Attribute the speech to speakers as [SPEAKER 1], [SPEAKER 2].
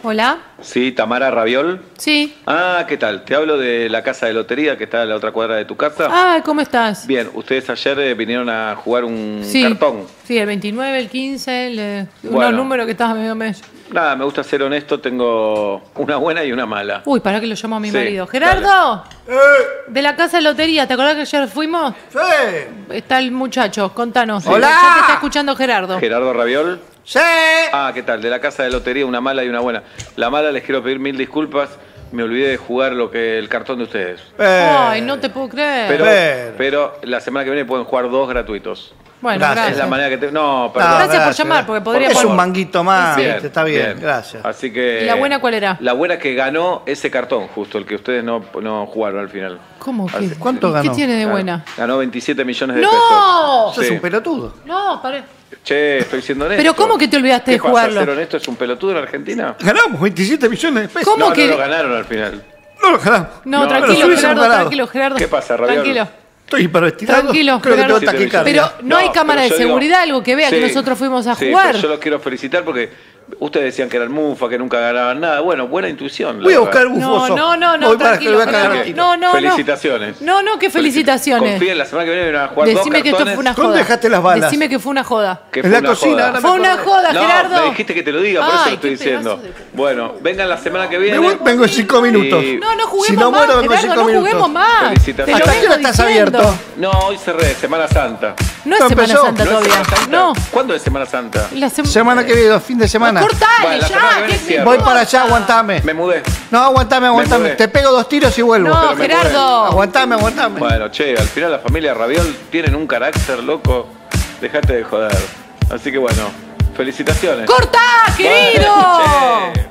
[SPEAKER 1] Hola.
[SPEAKER 2] Sí, Tamara Raviol.
[SPEAKER 1] Sí.
[SPEAKER 2] Ah, ¿qué tal? Te hablo de la casa de lotería que está en la otra cuadra de tu casa.
[SPEAKER 1] Ah, ¿cómo estás?
[SPEAKER 2] Bien, ustedes ayer vinieron a jugar un
[SPEAKER 1] Sí.
[SPEAKER 2] cartón.
[SPEAKER 1] Sí, el 29, el 15,
[SPEAKER 2] Bueno.
[SPEAKER 1] unos números que estaban medio mes.
[SPEAKER 2] Nada, me gusta ser honesto, tengo una buena y una mala.
[SPEAKER 1] Uy, pará que lo llamo a mi
[SPEAKER 2] Sí,
[SPEAKER 1] marido. Gerardo, de la casa de lotería, ¿te acordás que ayer fuimos?
[SPEAKER 3] Sí.
[SPEAKER 1] Está el muchacho, contanos.
[SPEAKER 3] Hola.
[SPEAKER 1] Ya te está escuchando Gerardo.
[SPEAKER 2] Gerardo Raviol.
[SPEAKER 3] Sí.
[SPEAKER 2] Ah, ¿qué tal? De la casa de lotería, una mala y una buena. La mala, les quiero pedir 1000 disculpas. Me olvidé de jugar el cartón de ustedes.
[SPEAKER 1] Ay, no te puedo creer.
[SPEAKER 2] Pero la semana que viene pueden jugar 2 gratuitos.
[SPEAKER 1] Bueno,
[SPEAKER 3] Gracias.
[SPEAKER 1] gracias.
[SPEAKER 2] Es la manera que te... No, perdón.
[SPEAKER 3] No,
[SPEAKER 1] Gracias por llamar, porque podría
[SPEAKER 3] Es
[SPEAKER 1] poner-
[SPEAKER 3] un manguito más,
[SPEAKER 2] Bien,
[SPEAKER 3] ¿viste? Está bien, gracias.
[SPEAKER 2] Así que...
[SPEAKER 1] ¿Y la buena cuál era?
[SPEAKER 2] La buena que ganó ese cartón, justo, el que ustedes no jugaron al final.
[SPEAKER 1] ¿Cómo que?
[SPEAKER 2] Así-
[SPEAKER 3] ¿Cuánto
[SPEAKER 1] ¿Y
[SPEAKER 3] ganó?
[SPEAKER 1] ¿Qué tiene de buena?
[SPEAKER 2] Ganó 27 millones de
[SPEAKER 1] ¡No!
[SPEAKER 2] pesos.
[SPEAKER 3] Sos
[SPEAKER 2] Sí.
[SPEAKER 3] un pelotudo.
[SPEAKER 1] No, paré.
[SPEAKER 2] Che, estoy siendo honesto.
[SPEAKER 1] Pero ¿cómo que te olvidaste de
[SPEAKER 2] ¿Qué pasa?
[SPEAKER 1] jugarlo?
[SPEAKER 2] ¿Ser honesto es un pelotudo en Argentina?
[SPEAKER 3] Ganamos 27 millones de pesos.
[SPEAKER 1] ¿Cómo
[SPEAKER 2] No,
[SPEAKER 1] que-
[SPEAKER 2] no lo ganaron al final.
[SPEAKER 3] No lo ganamos.
[SPEAKER 1] No,
[SPEAKER 2] No,
[SPEAKER 1] tranquilo,
[SPEAKER 3] pero
[SPEAKER 1] Gerardo,
[SPEAKER 3] ganado.
[SPEAKER 1] tranquilo, Gerardo.
[SPEAKER 2] ¿Qué pasa, Raviol?
[SPEAKER 1] Tranquilo.
[SPEAKER 3] Estoy hiperestirado.
[SPEAKER 1] Tranquilo,
[SPEAKER 3] Creo que tengo
[SPEAKER 1] Gerardo.
[SPEAKER 3] taquicardia.
[SPEAKER 1] Pero no hay cámara
[SPEAKER 2] pero
[SPEAKER 1] de
[SPEAKER 2] yo digo-
[SPEAKER 1] seguridad, algo que vea que
[SPEAKER 2] Sí,
[SPEAKER 1] nosotros fuimos a
[SPEAKER 2] sí,
[SPEAKER 1] jugar.
[SPEAKER 2] pero yo los quiero felicitar porque ustedes decían que eran mufa, que nunca ganaban nada. Bueno, buena intuición. la
[SPEAKER 3] Voy a
[SPEAKER 2] verdad.
[SPEAKER 3] buscar el
[SPEAKER 1] No,
[SPEAKER 3] bufoso.
[SPEAKER 1] no,
[SPEAKER 3] Voy para que
[SPEAKER 1] tranquilo,
[SPEAKER 3] lo voy a cagar
[SPEAKER 1] Gerardo.
[SPEAKER 3] a tiro.
[SPEAKER 1] No, no, no.
[SPEAKER 2] Felicitaciones.
[SPEAKER 1] No, qué felicitaciones.
[SPEAKER 2] Confíen, la semana que viene van a jugar
[SPEAKER 1] Decime
[SPEAKER 2] 2
[SPEAKER 1] que esto
[SPEAKER 2] cartones.
[SPEAKER 1] fue una joda.
[SPEAKER 3] ¿Dónde dejaste las balas?
[SPEAKER 1] Decime que fue una joda.
[SPEAKER 2] Que
[SPEAKER 3] En
[SPEAKER 2] fue
[SPEAKER 3] la
[SPEAKER 2] una
[SPEAKER 3] cocina,
[SPEAKER 2] joda.
[SPEAKER 3] ahora me
[SPEAKER 1] Fue una
[SPEAKER 3] acordé.
[SPEAKER 1] joda,
[SPEAKER 2] No,
[SPEAKER 1] Gerardo.
[SPEAKER 2] me dijiste que te lo diga, por eso
[SPEAKER 1] Ay,
[SPEAKER 2] lo estoy
[SPEAKER 1] qué
[SPEAKER 2] diciendo.
[SPEAKER 1] pedazo de-
[SPEAKER 2] Bueno, vengan la semana que viene.
[SPEAKER 3] Vengo en 5 minutos.
[SPEAKER 2] Y-
[SPEAKER 1] No juguemos
[SPEAKER 3] Si no
[SPEAKER 1] más,
[SPEAKER 3] muero, vengo en
[SPEAKER 1] Gerardo,
[SPEAKER 3] 5
[SPEAKER 1] no
[SPEAKER 3] minutos.
[SPEAKER 1] juguemos más.
[SPEAKER 2] Felicitaciones.
[SPEAKER 1] Te lo
[SPEAKER 3] ¿Hasta qué hora
[SPEAKER 1] vengo
[SPEAKER 3] estás
[SPEAKER 1] diciendo.
[SPEAKER 3] abierto?
[SPEAKER 2] No, hoy cerré, Semana Santa.
[SPEAKER 1] No es
[SPEAKER 3] ¿No
[SPEAKER 1] Semana
[SPEAKER 3] empezó?
[SPEAKER 1] Santa
[SPEAKER 2] ¿No es
[SPEAKER 1] todavía.
[SPEAKER 2] Semana Santa?
[SPEAKER 1] No.
[SPEAKER 2] ¿Cuándo es Semana Santa?
[SPEAKER 3] Semana que viene, fin de semana.
[SPEAKER 1] Cortale
[SPEAKER 2] Bueno, la semana que
[SPEAKER 1] ya.
[SPEAKER 2] viene
[SPEAKER 1] ¿qué-
[SPEAKER 2] cierro.
[SPEAKER 3] Voy para allá, aguantame.
[SPEAKER 2] Me mudé.
[SPEAKER 3] No, aguantame.
[SPEAKER 2] Me mudé.
[SPEAKER 3] Te pego 2 tiros y vuelvo.
[SPEAKER 1] No,
[SPEAKER 2] Pero me
[SPEAKER 1] Gerardo.
[SPEAKER 3] Aguantame.
[SPEAKER 2] Bueno, che, al final la familia Raviol tienen un carácter, loco. Dejate de joder. Así que bueno, felicitaciones.
[SPEAKER 1] ¡Cortá, querido!
[SPEAKER 2] Bueno, che.